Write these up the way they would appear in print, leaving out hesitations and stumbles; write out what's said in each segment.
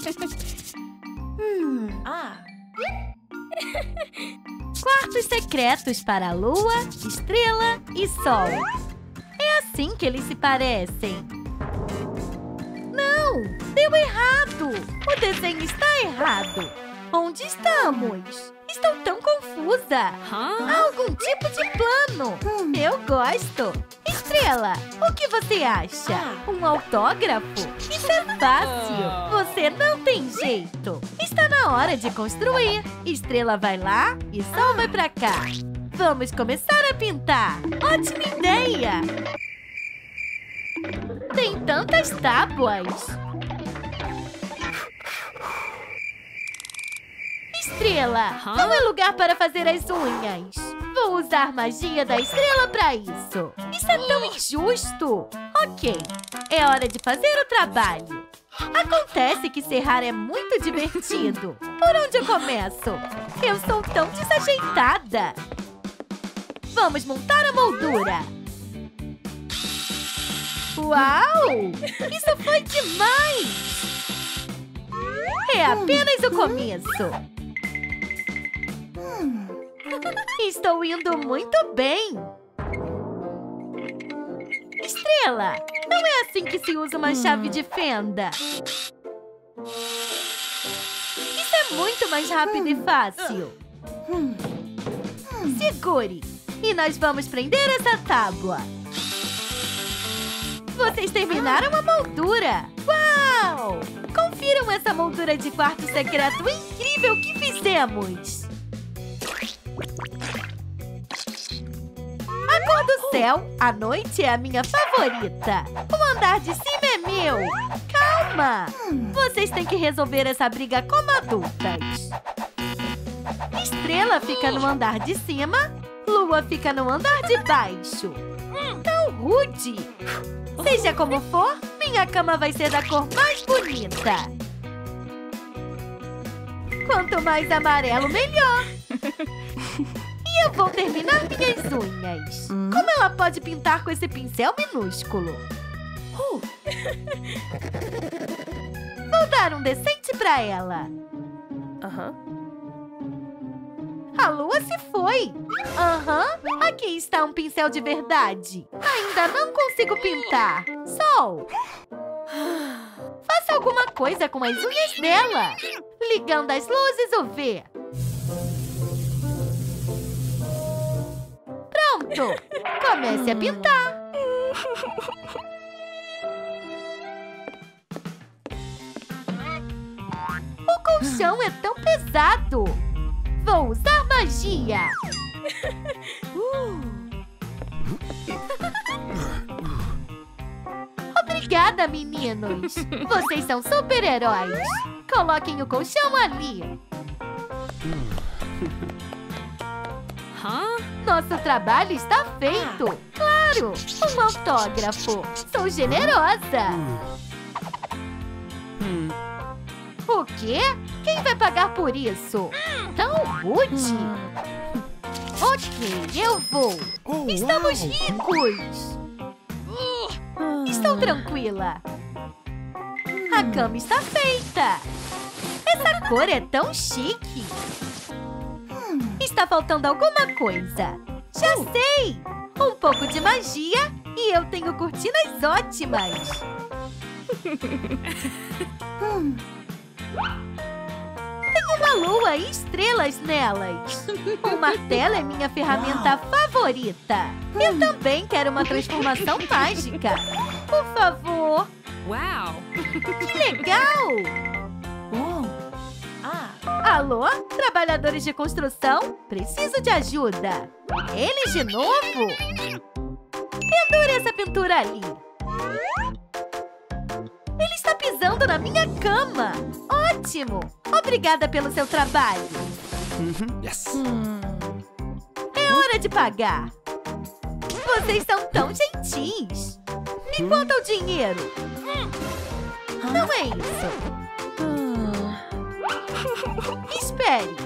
Quartos secretos para a lua, estrela e sol. É assim que eles se parecem. Não! Deu errado! O desenho está errado. Onde estamos? Estou tão confusa. Há algum tipo de plano. Eu gosto. Estrela, o que você acha? Um autógrafo? Isso é fácil. Você não tem jeito. Está na hora de construir. Estrela vai lá e Sol vai pra cá. Vamos começar a pintar. Ótima ideia! Tem tantas tábuas. Estrela, não é lugar para fazer as unhas. Vou usar magia da estrela para isso. Isso é tão injusto. Ok, é hora de fazer o trabalho. Acontece que serrar é muito divertido. Por onde eu começo? Eu sou tão desajeitada. Vamos montar a moldura. Uau! Isso foi demais! É apenas o começo. Estou indo muito bem. Estrela, não é assim que se usa uma chave de fenda. Isso é muito mais rápido e fácil. Segure. E nós vamos prender essa tábua. Vocês terminaram a moldura! Uau! Confiram essa moldura de quarto secreto incrível que fizemos! A cor do céu, a noite é a minha favorita. O andar de cima é meu. Calma! Vocês têm que resolver essa briga como adultas. Estrela fica no andar de cima, Lua fica no andar de baixo. Tão rude! Seja como for, minha cama vai ser da cor mais bonita. Quanto mais amarelo, melhor. E eu vou terminar minhas unhas. Como ela pode pintar com esse pincel minúsculo? Vou dar um decente pra ela. A lua se foi. Aqui está um pincel de verdade. Ainda não consigo pintar. Sol! Faça alguma coisa com as unhas dela. Ligando as luzes, o V. Pronto! Comece a pintar. O colchão é tão pesado. Vou usar magia. Obrigada, meninos. Vocês são super-heróis. Coloquem o colchão ali. Nosso trabalho está feito. Claro, um autógrafo. Sou generosa. O quê? Quem vai pagar por isso? Tão rude. Ok, eu vou. Estamos ricos. Estou tranquila. A cama está feita. Essa cor é tão chique. Está faltando alguma coisa. Já sei! Um pouco de magia e eu tenho cortinas ótimas. Tenho uma lua e estrelas nelas. O martelo é minha ferramenta favorita. Eu também quero uma transformação mágica. Por favor. Uau! Que legal! Alô? Trabalhadores de construção? Preciso de ajuda. Eles de novo? Pendure essa pintura ali. Ele está pisando na minha cama. Ótimo! Obrigada pelo seu trabalho. Yes. É hora de pagar. Vocês são tão gentis. Me conta o dinheiro. Não é isso. Espere.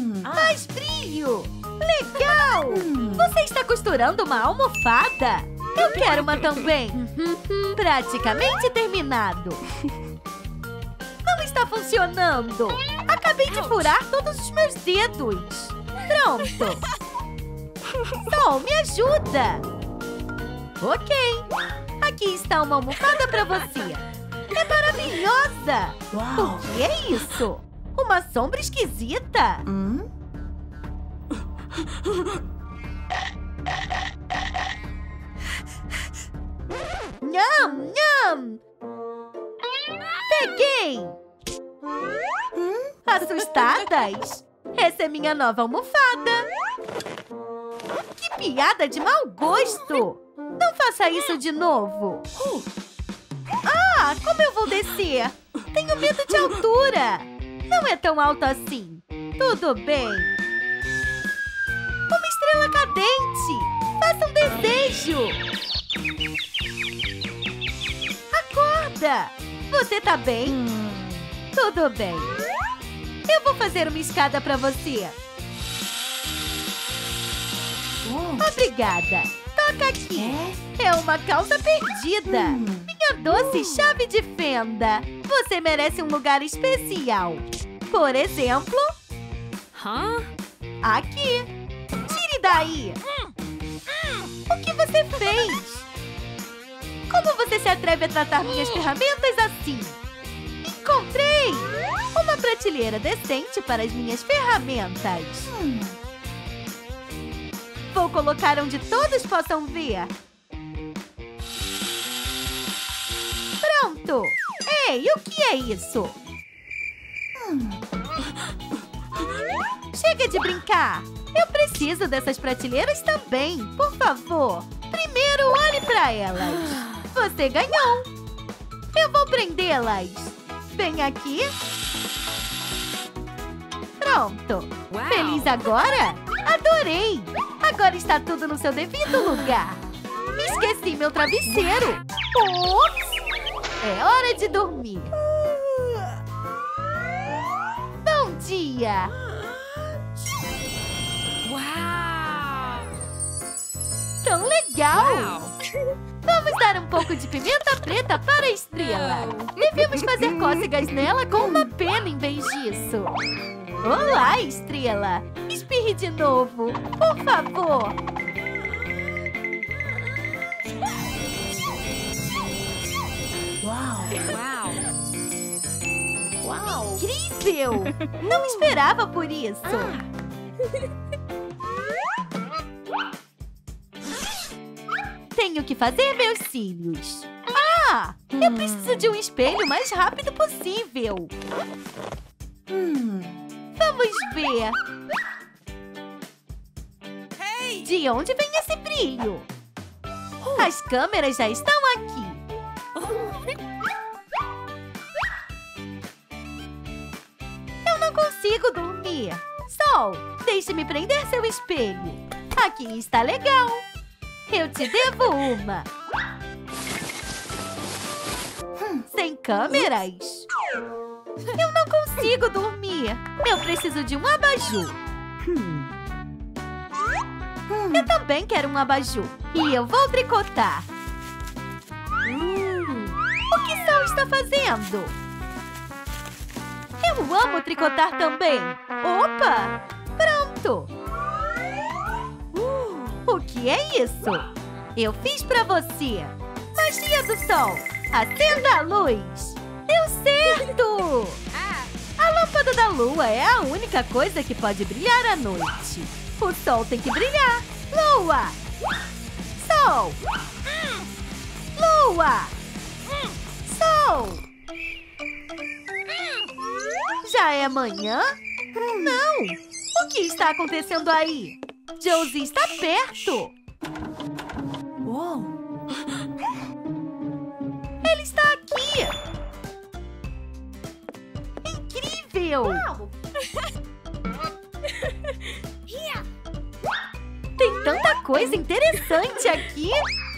Mais brilho. Legal. Você está costurando uma almofada? Eu quero uma também. Praticamente terminado. Não está funcionando. Acabei de furar todos os meus dedos. Pronto. Sol, me ajuda. Ok. Aqui está uma almofada para você. É maravilhosa. O que é isso? Uma sombra esquisita. Nham, nham. Peguei. Assustadas? Essa é minha nova almofada. Que piada de mau gosto. Não faça isso de novo. Ah, como eu vou descer? Tenho medo de altura. Não é tão alto assim. Tudo bem. Uma estrela cadente. Faça um desejo. Acorda. Você tá bem? Tudo bem. Eu vou fazer uma escada para você. Obrigada. Toca aqui. É uma calça perdida. Minha doce chave de fenda. Você merece um lugar especial. Por exemplo... Aqui. Tire daí. O que você fez? Como você se atreve a tratar minhas ferramentas assim? Encontrei! Uma prateleira decente para as minhas ferramentas. Vou colocar onde todos possam ver. Pronto! Ei, o que é isso? Chega de brincar! Eu preciso dessas prateleiras também, por favor. Primeiro, olhe para elas. Você ganhou. Eu vou prendê-las. Vem aqui. Pronto. Feliz agora? Adorei. Agora está tudo no seu devido lugar. Esqueci meu travesseiro. Ups. É hora de dormir. Bom dia. Tão legal! Vamos dar um pouco de pimenta preta para a estrela. Devemos fazer cócegas nela com uma pena em vez disso. Olá, estrela! Espirre de novo, por favor. Uau! Incrível! Não esperava por isso. Tenho que fazer meus cílios. Ah! Eu preciso de um espelho o mais rápido possível. Vamos ver. De onde vem esse brilho? As câmeras já estão aqui. Eu não consigo dormir. Sol, deixe-me prender seu espelho. Aqui está legal. Eu te devo uma. Sem câmeras? Eu não consigo dormir. Eu preciso de um abajur. Eu também quero um abajur. E eu vou tricotar. O que Sol está fazendo? Eu amo tricotar também. Opa! Pronto! O que é isso? Eu fiz pra você. Magia do sol. Acenda a luz. Deu certo! A lâmpada da lua é a única coisa que pode brilhar à noite. O sol tem que brilhar. Lua! Sol! Lua! Sol! Já é manhã? Não! O que está acontecendo aí? Josie está perto! Uou! Ele está aqui! Incrível! Tem tanta coisa interessante aqui!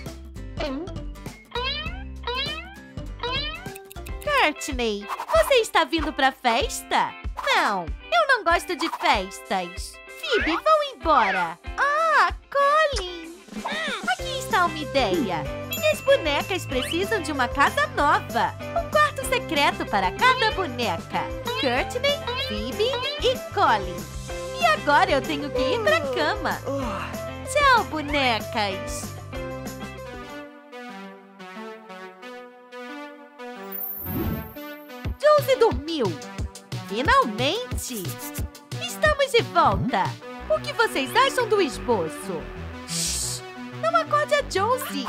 Courtney, você está vindo para a festa? Não, eu não gosto de festas. Phoebe, vão embora. Ah, Colin! Aqui está está uma ideia. Minhas bonecas precisam de uma casa nova. Um quarto secreto para cada boneca. Courtney, Phoebe e Colin. E agora eu tenho que ir pra cama. Tchau, bonecas. Josie dormiu. Finalmente! Estamos de volta. O que vocês acham do esboço? Shhh! Não acorde a Josie.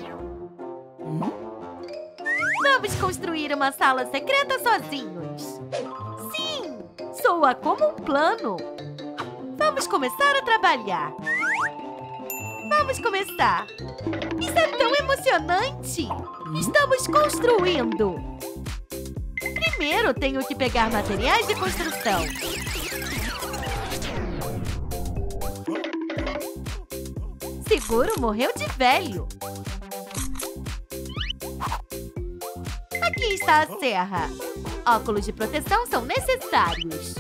Vamos construir uma sala secreta sozinhos. Sim! Soa como um plano. Vamos começar a trabalhar. Vamos começar. Isso é tão emocionante. Estamos construindo. Primeiro, tenho que pegar materiais de construção. Seguro morreu de velho. Aqui está a serra. Óculos de proteção são necessários.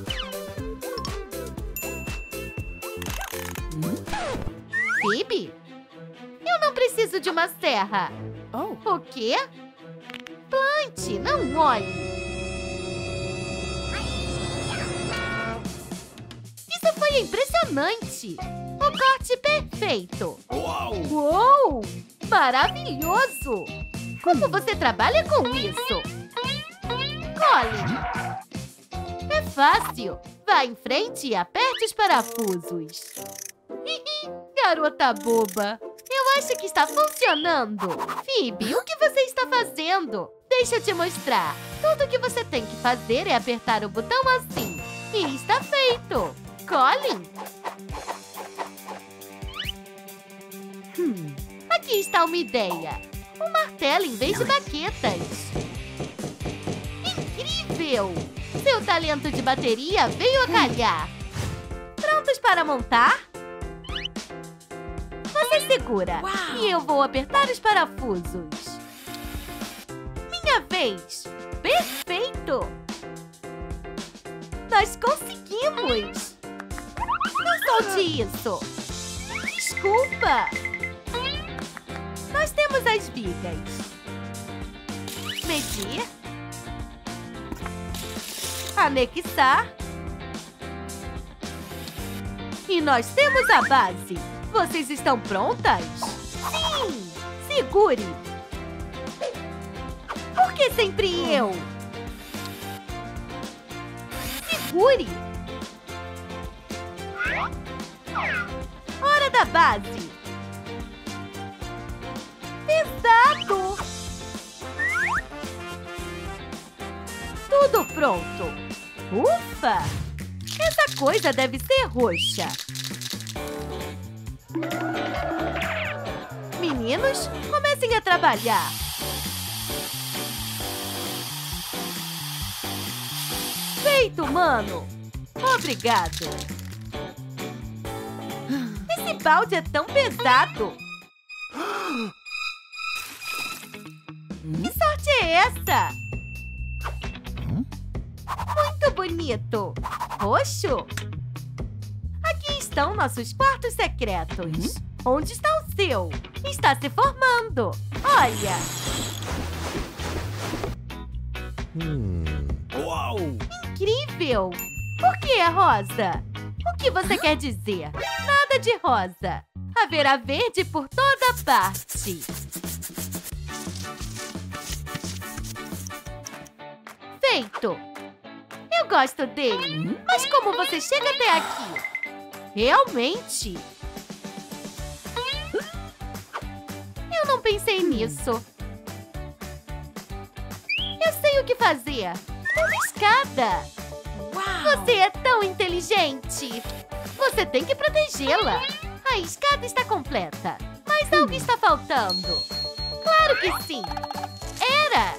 Phoebe? Eu não preciso de uma serra. O quê? Plante, não olhe. Isso foi impressionante. O corte perfeito. Uou! Maravilhoso! Como você trabalha com isso? Colin. É fácil. Vá em frente e aperte os parafusos. Garota boba. Eu acho que está funcionando. Phoebe, o que você está fazendo? Deixa eu te mostrar. Tudo que você tem que fazer é apertar o botão assim. E está feito. Colin? Aqui está uma ideia. Um martelo em vez de baquetas. Incrível! Seu talento de bateria veio a calhar. Prontos para montar? Você segura. E eu vou apertar os parafusos. Minha vez. Perfeito! Nós conseguimos! Não solte isso! Desculpa! Nós temos as vigas. Medir. Anexar. E nós temos a base. Vocês estão prontas? Sim! Segure! Por que sempre eu? Segure! Hora da base! Pesado! Tudo pronto! Ufa! Essa coisa deve ser roxa. Meninos, comecem a trabalhar. Feito, mano! Obrigado! Esse balde é tão pesado! Que sorte é essa? Muito bonito! Roxo! Aqui estão nossos quartos secretos. Onde está o seu? Está se formando! Olha! Uau! Incrível! Por que é rosa? O que você quer dizer? Nada de rosa. Haverá verde por toda parte. Feito! Eu gosto dele. Mas como você chega até aqui? Realmente? Eu não pensei nisso. Eu sei o que fazer. Uma escada. Você é tão inteligente. Você tem que protegê-la. A escada está completa. Mas algo está faltando. Claro que sim. Era.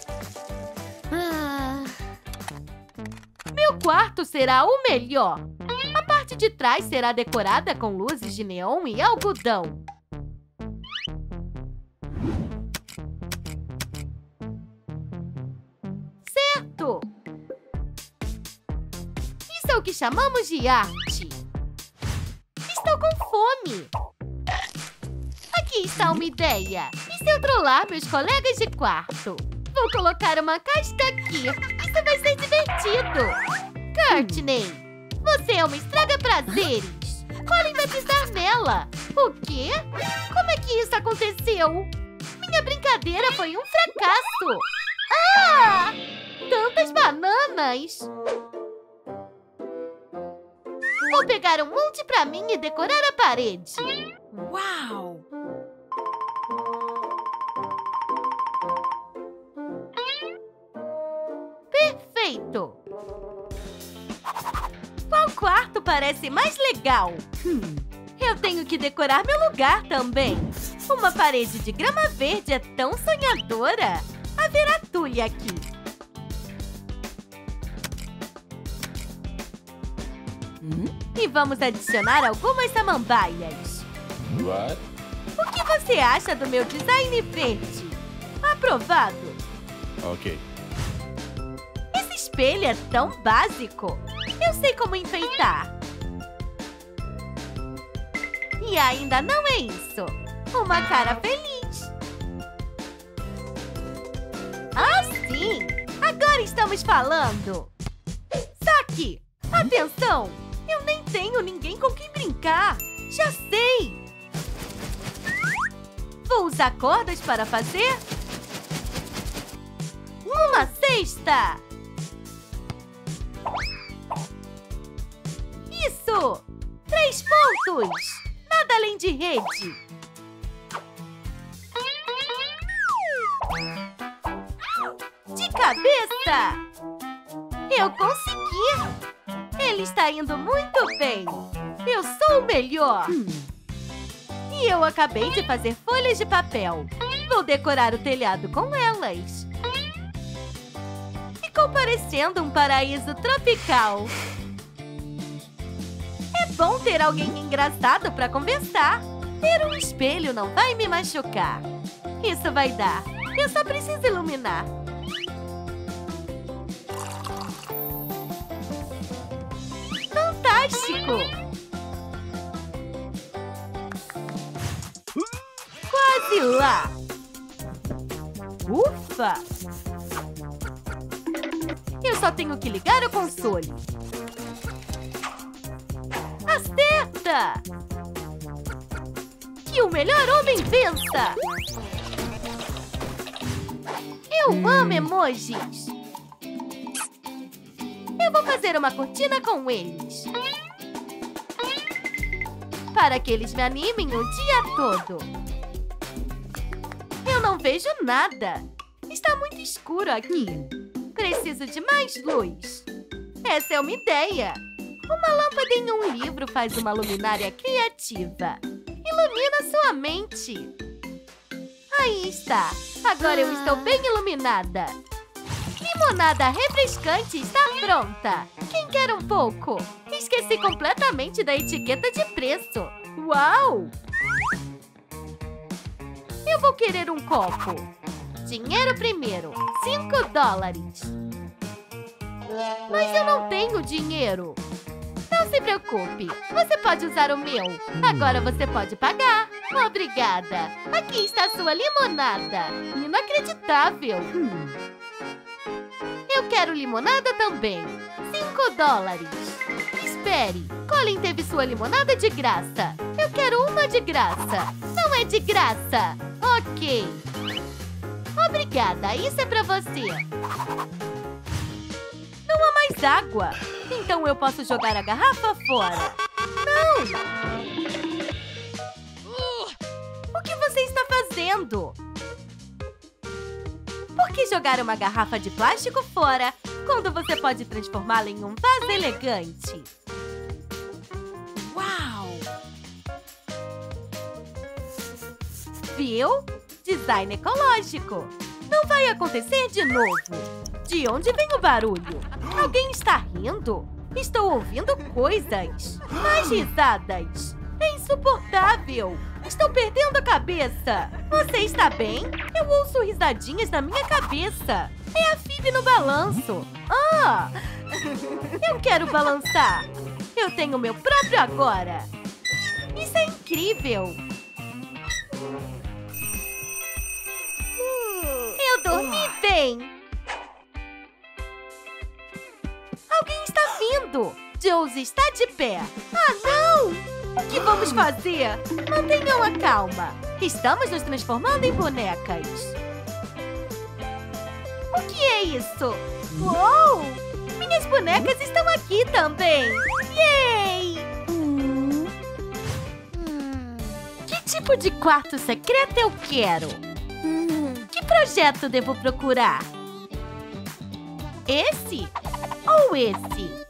Meu quarto será o melhor. A parte de trás será decorada com luzes de neon e algodão. Certo! Isso é o que chamamos de arte. Estou com fome. Aqui está uma ideia. E se eu trollar meus colegas de quarto? Vou colocar uma casca aqui. Isso vai ser divertido. Courtney, você é uma estraga-prazeres. Colin vai pisar nela. O quê? Como é que isso aconteceu? Minha brincadeira foi um fracasso. Ah! Tantas bananas. Vou pegar um monte pra mim e decorar a parede. Uau! Perfeito! Qual quarto parece mais legal? Eu tenho que decorar meu lugar também. Uma parede de grama verde é tão sonhadora. Haverá tule aqui. E vamos adicionar algumas samambaias. What? O que você acha do meu design verde? Aprovado! Ok. Esse espelho é tão básico. Eu sei como enfeitar. E ainda não é isso. Uma cara feliz. Ah, sim! Agora estamos falando. Saque! Atenção! Eu nem tenho ninguém com quem brincar. Já sei! Vou usar cordas para fazer uma cesta! Isso! 3 pontos! Nada além de rede! De cabeça! Eu consegui! Ele está indo muito bem! Eu sou o melhor! E eu acabei de fazer folhas de papel. Vou decorar o telhado com elas. Ficou parecendo um paraíso tropical. É bom ter alguém engraçado para conversar. Ter um espelho não vai me machucar. Isso vai dar. Eu só preciso iluminar. Fantástico! Quase lá! Ufa! Eu só tenho que ligar o console. Acerta! Que o melhor homem vença! Eu amo emojis! Eu vou fazer uma cortina com eles. Para que eles me animem o dia todo. Eu não vejo nada. Está muito escuro aqui. Preciso de mais luz. Essa é uma ideia. Uma lâmpada em um livro faz uma luminária criativa. Ilumina sua mente. Aí está. Agora eu estou bem iluminada. Limonada refrescante está pronta. Quem quer um pouco? Esqueci completamente da etiqueta de preço. Uau! Eu vou querer um copo. Dinheiro primeiro. $5. Mas eu não tenho dinheiro. Não se preocupe. Você pode usar o meu. Agora você pode pagar. Obrigada. Aqui está a sua limonada. Inacreditável. Eu quero limonada também. $5. Espere. Colin teve sua limonada de graça. Eu quero uma de graça. Não é de graça. Ok. Obrigada. Isso é pra você. Não há mais água. Então eu posso jogar a garrafa fora. Não! O que você está fazendo? Por que jogar uma garrafa de plástico fora quando você pode transformá-la em um vaso elegante? Uau! Viu? Design ecológico. Não vai acontecer de novo. De onde vem o barulho? Alguém está rindo? Estou ouvindo coisas. Mais risadas. É insuportável. Estou perdendo a cabeça. Você está bem? Eu ouço risadinhas na minha cabeça. É a Phoebe no balanço. Ah! Eu quero balançar. Eu tenho o meu próprio agora. Isso é incrível. bem. Alguém está vindo. Josie está de pé. Ah, não! O que vamos fazer? Mantenham a calma. Estamos nos transformando em bonecas. O que é isso? Uou! Minhas bonecas estão aqui também. Yay! Que tipo de quarto secreto eu quero? Que projeto devo procurar? Esse? Ou esse?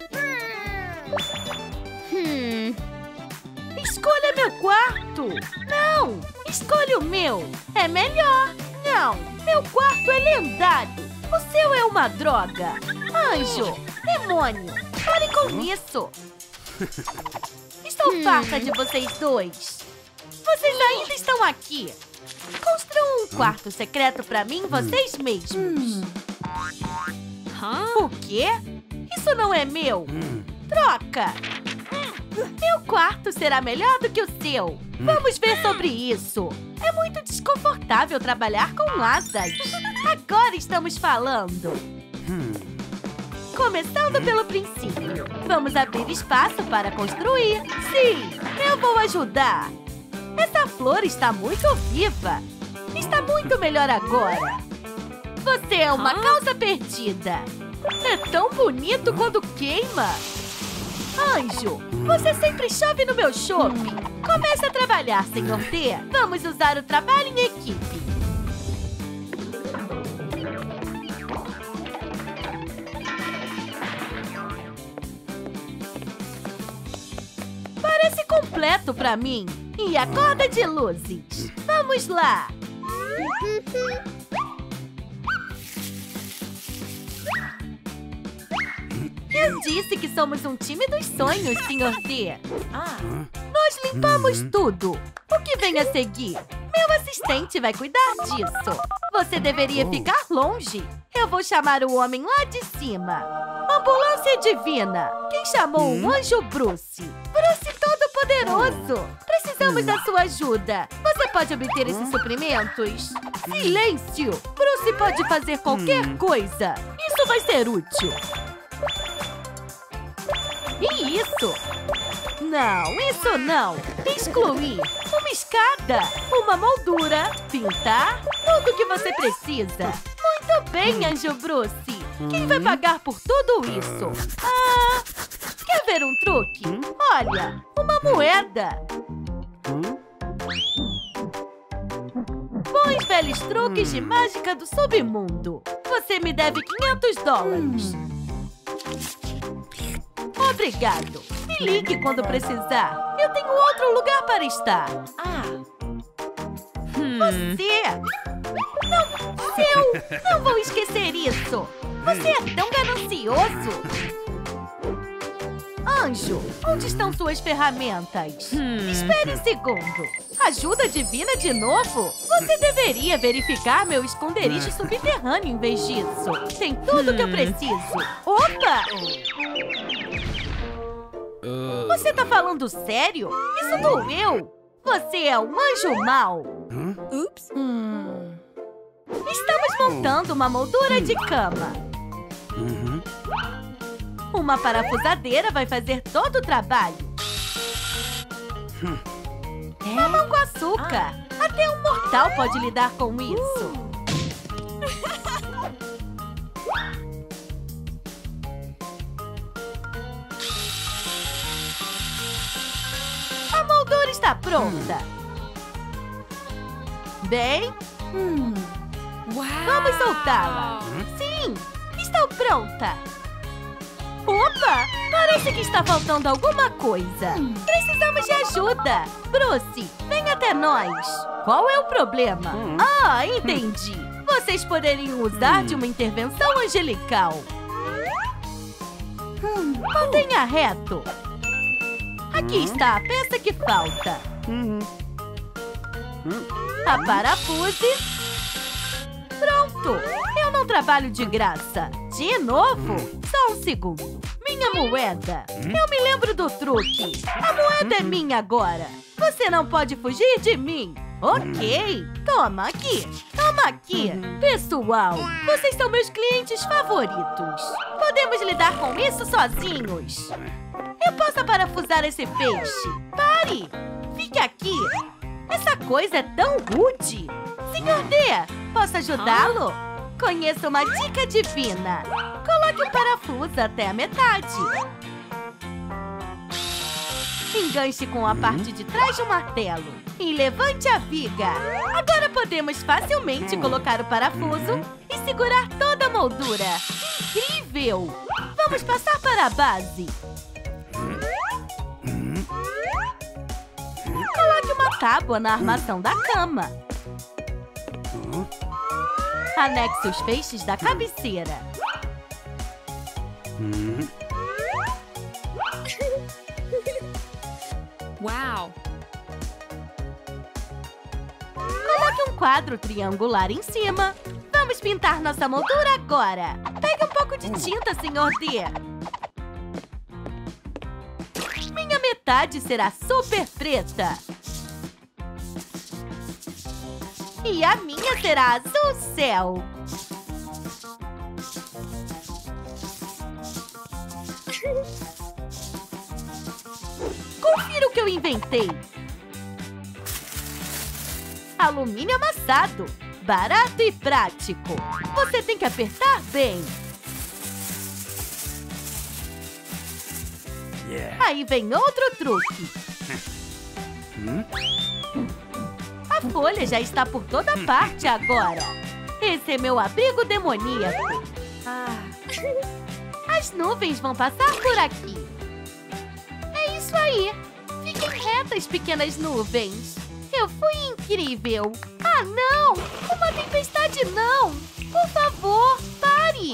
Escolha meu quarto! Não! Escolha o meu! É melhor! Não! Meu quarto é lendário! O seu é uma droga! Anjo! Demônio! Pare com isso! Estou farta de vocês dois! Vocês ainda estão aqui! Construam um quarto secreto pra mim vocês mesmos! O quê? Isso não é meu! Troca! Meu quarto será melhor do que o seu! Vamos ver sobre isso! É muito desconfortável trabalhar com asas! Agora estamos falando! Começando pelo princípio. Vamos abrir espaço para construir. Sim, eu vou ajudar. Essa flor está muito viva. Está muito melhor agora. Você é uma causa perdida. É tão bonito quando queima. Anjo, você sempre chove no meu shopping. Comece a trabalhar, Sr. D. Vamos usar o trabalho em equipe. Parece completo pra mim. E a corda de luzes. Vamos lá. Eu disse que somos um time dos sonhos, Sr. D. Nós limpamos tudo. O que vem a seguir? Meu assistente vai cuidar disso. Você deveria ficar longe. Eu vou chamar o homem lá de cima. Ambulância divina. Quem chamou o anjo Bruce? Bruce todo-poderoso. Precisamos da sua ajuda. Você pode obter esses suprimentos? Silêncio! Bruce pode fazer qualquer coisa. Isso vai ser útil. E isso? Não, isso não. Excluir. Uma escada. Uma moldura. Pintar. Tudo o que você precisa. Muito bem, Anjo Bruce. Quem vai pagar por tudo isso? Ah, quer ver um truque? Olha, uma moeda. Bons velhos truques de mágica do submundo. Você me deve $500. Obrigado. Me ligue quando precisar. Eu tenho outro lugar para estar. Você! Não vou esquecer isso. Você é tão ganancioso. Anjo, onde estão suas ferramentas? Espere um segundo. Ajuda divina de novo? Você deveria verificar meu esconderijo subterrâneo em vez disso. Tem tudo que eu preciso. Opa! Você tá falando sério? Isso doeu! Você é um anjo mau! Ups! Estamos montando uma moldura de cama. Uma parafusadeira vai fazer todo o trabalho. Mamão com açúcar! Até um mortal pode lidar com isso. A moldura está pronta. Bem, vamos soltá-la. Sim, estou pronta. Opa, parece que está faltando alguma coisa. Precisamos de ajuda. Bruce, vem até nós. Qual é o problema? Ah, entendi. Vocês poderiam usar de uma intervenção angelical. Mantenha reto. Aqui está a peça que falta. Aparafuse. Pronto! Eu não trabalho de graça. De novo? Só um segundo. Minha moeda. Eu me lembro do truque. A moeda é minha agora. Você não pode fugir de mim. Ok. Toma aqui. Toma aqui! Pessoal, vocês são meus clientes favoritos. Podemos lidar com isso sozinhos. Eu posso parafusar esse peixe. Pare! Fique aqui! Essa coisa é tão rude! Senhor D, posso ajudá-lo? Conheço uma dica divina. Coloque um parafuso até a metade. Enganche com a parte de trás do martelo e levante a viga. Agora podemos facilmente colocar o parafuso e segurar toda a moldura. Incrível! Vamos passar para a base. Coloque uma tábua na armação da cama. Anexe os feixes da cabeceira. Uau! Coloque um quadro triangular em cima. Vamos pintar nossa moldura agora. Pegue um pouco de tinta, Sr. D. Minha metade será super preta. E a minha será azul céu. Confira o que eu inventei. Alumínio amassado. Barato e prático. Você tem que apertar bem. Aí vem outro truque. A folha já está por toda parte agora. Esse é meu abrigo demoníaco. As nuvens vão passar por aqui. É isso aí. Fiquem retas, pequenas nuvens. Eu fui incrível. Ah, não! Uma tempestade não! Por favor, pare!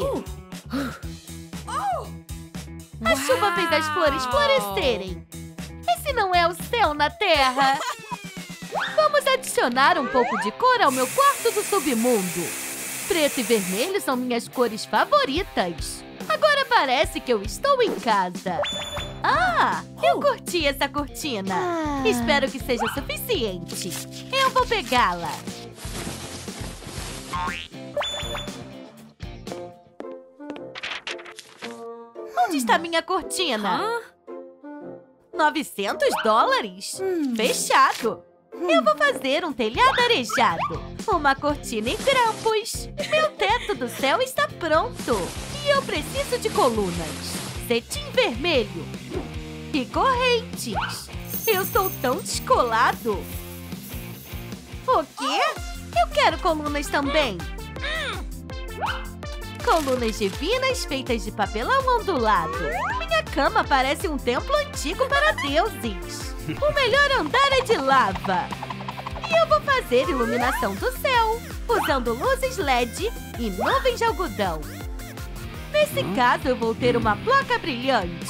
A chuva fez as flores florescerem. Esse não é o céu na terra. Vamos adicionar um pouco de cor ao meu quarto do submundo. Preto e vermelho são minhas cores favoritas. Agora parece que eu estou em casa. Ah, eu curti essa cortina. Espero que seja suficiente. Eu vou pegá-la. Onde está minha cortina? $900? Fechado. Eu vou fazer um telhado arejado. Uma cortina em grampos. Meu teto do céu está pronto. E eu preciso de colunas. Cetim vermelho. E correntes. Eu sou tão descolado. O quê? Eu quero colunas também. Colunas divinas feitas de papelão ondulado. Minha cama parece um templo antigo para deuses. O melhor andar é de lava. E eu vou fazer iluminação do céu, usando luzes LED e nuvens de algodão. Nesse caso, eu vou ter uma placa brilhante.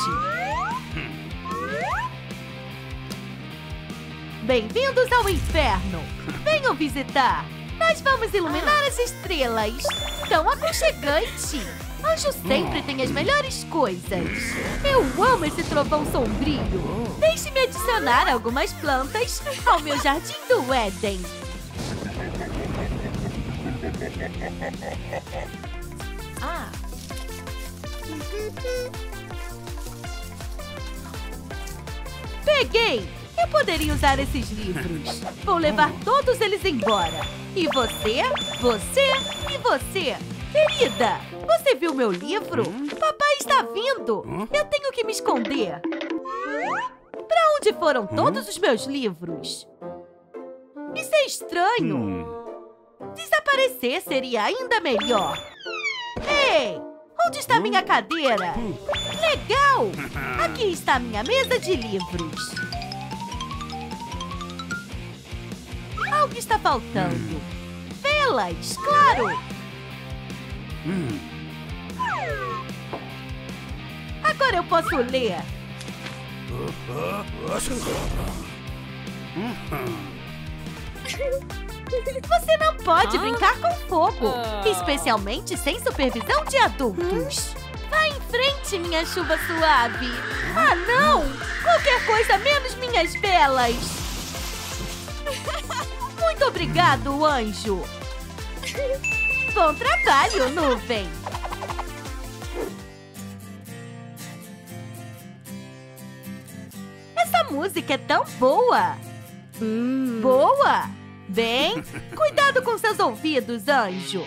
Bem-vindos ao inferno! Venham visitar! Nós vamos iluminar as estrelas! Tão aconchegante! Anjo sempre tem as melhores coisas! Eu amo esse trovão sombrio! Deixe-me adicionar algumas plantas ao meu jardim do Éden! Peguei! Eu poderia usar esses livros. Vou levar todos eles embora. E você, você e você. Querida, você viu meu livro? Papai está vindo. Eu tenho que me esconder. Para onde foram todos os meus livros? Isso é estranho. Desaparecer seria ainda melhor. Ei, onde está minha cadeira? Legal! Aqui está minha mesa de livros. Algo está faltando. Velas, claro! Agora eu posso ler. Você não pode brincar com fogo, especialmente sem supervisão de adultos. Vá em frente, minha chuva suave. Ah, não! Qualquer coisa menos minhas velas. Muito obrigado, anjo. Bom trabalho, nuvem! Essa música é tão boa! Boa! Bem, cuidado com seus ouvidos, anjo!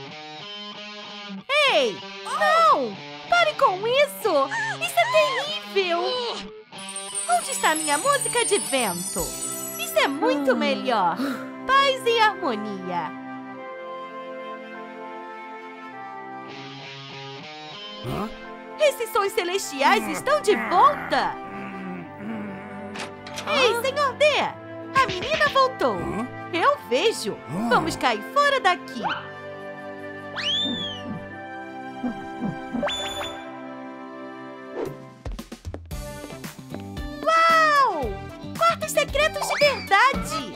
Ei! Não! Pare com isso! Isso é terrível! Onde está minha música de vento? Isso é muito melhor! Paz e harmonia! Esses sons celestiais estão de volta! Ei, Senhor D! A menina voltou! Eu vejo! Vamos cair fora daqui! Uau! Quartos secretos de verdade!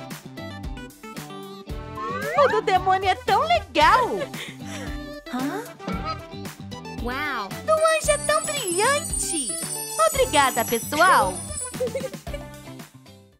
O do demônio é tão legal! Uau! Do anjo é tão brilhante! Obrigada, pessoal!